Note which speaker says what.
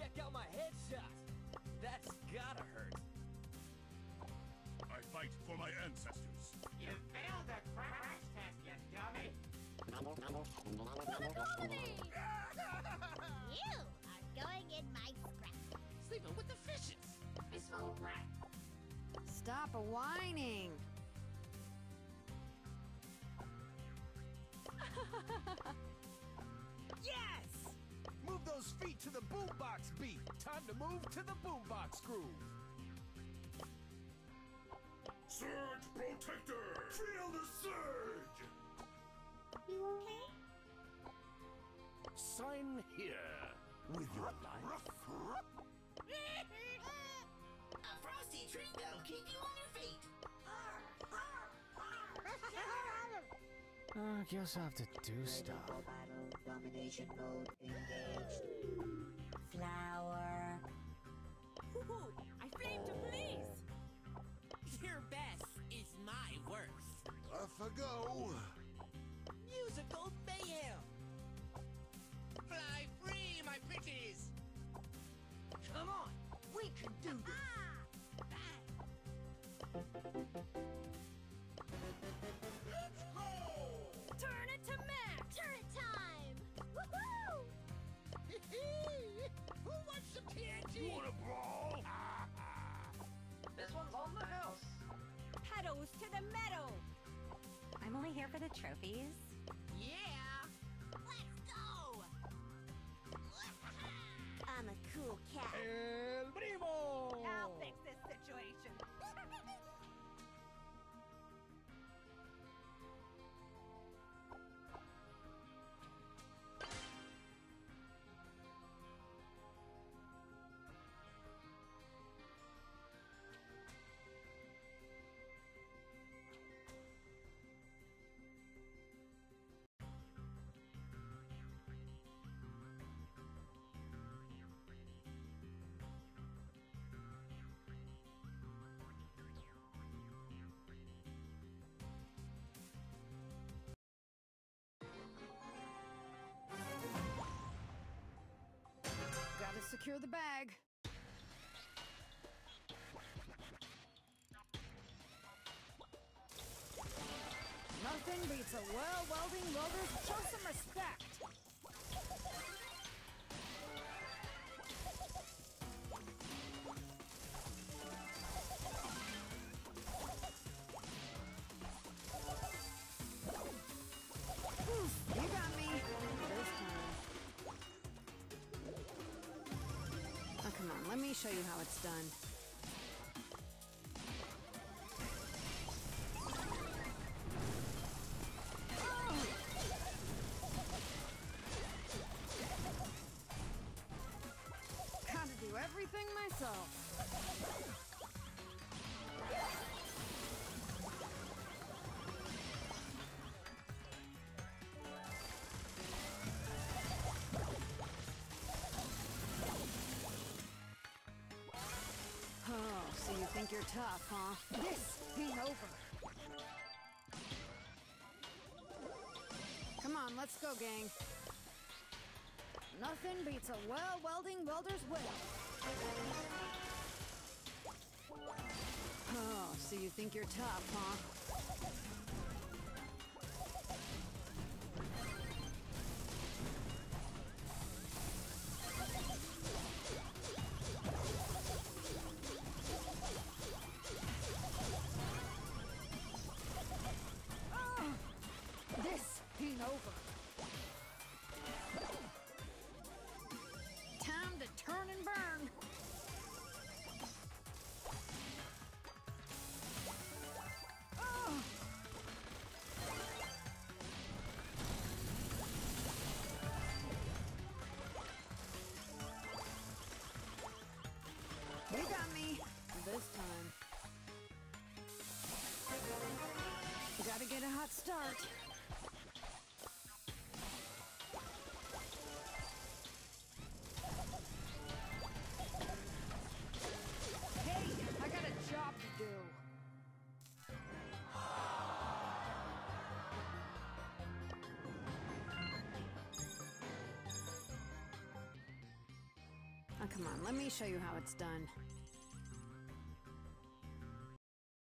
Speaker 1: check out my headshot. That's gotta hurt.
Speaker 2: I fight for my ancestors.
Speaker 3: You failed the crash test, you dummy!
Speaker 4: You are going in my scrap.
Speaker 1: Sleeping with the fishes.
Speaker 3: Peaceful rat.
Speaker 5: Stop whining.
Speaker 1: Yes! Move those feet to the boombox beat. Time to move to the boombox groove.
Speaker 2: Surge Protector! Feel the surge!
Speaker 4: You okay?
Speaker 1: Sign here with your life.
Speaker 3: A frosty treat that'll keep you on your feet.
Speaker 1: I guess I have to do stuff.
Speaker 6: Battle domination mode engaged. Flower.
Speaker 7: Ooh, I flame to police! Your best is my worst.
Speaker 2: Off I go!
Speaker 7: Musical mayhem! Fly free, my pretties!
Speaker 1: Come on, we can do this.
Speaker 2: Let's go!
Speaker 4: Turn it to max! Turn it time! Woohoo!
Speaker 1: Who wants some TNT?
Speaker 2: You wanna brawl?
Speaker 3: This one's on the house.
Speaker 7: Pedals to the meadow!
Speaker 5: I'm only here for the trophies.
Speaker 7: Yeah!
Speaker 4: Let's go! I'm a cool cat.
Speaker 1: El Primo!
Speaker 7: I'll fix this situation.
Speaker 5: Gotta secure the bag. Nothing beats a well-welding welder's. Show some respect. Oof, you got me. This time. Oh, come on, let me show you how it's done. Gotta do everything myself. Oh, so you think you're tough, huh? This ain't over. Come on, let's go, gang. Nothing beats a well-welding welder's will. Oh, so you think you're tough, huh? This ain't over. Time to turn and burn. You got me this time. Gotta get a hot start. Hey, I got a job to do. Oh, Come on, let me show you how it's done.